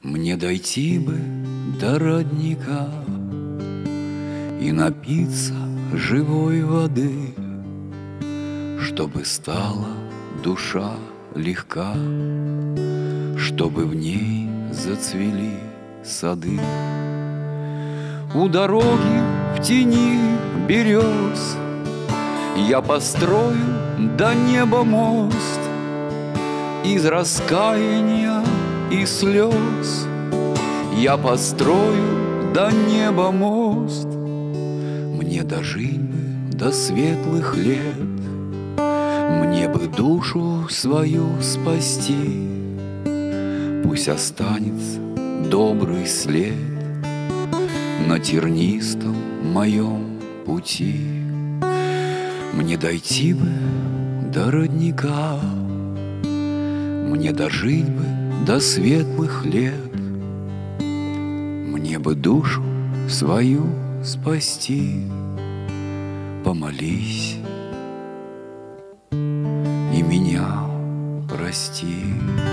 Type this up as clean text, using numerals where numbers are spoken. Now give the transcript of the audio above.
Мне дойти бы до родника и напиться живой воды, чтобы стала душа легка, чтобы в ней зацвели сады. У дороги в тени берез я построю до неба мост из раскаяния и слез. Я построю до неба мост. Мне дожить бы до светлых лет, мне бы душу свою спасти. Пусть останется добрый след на тернистом моем пути. Мне дойти бы до родника, мне дожить бы до светлых лет, мне бы душу свою спасти. Помолись и меня прости.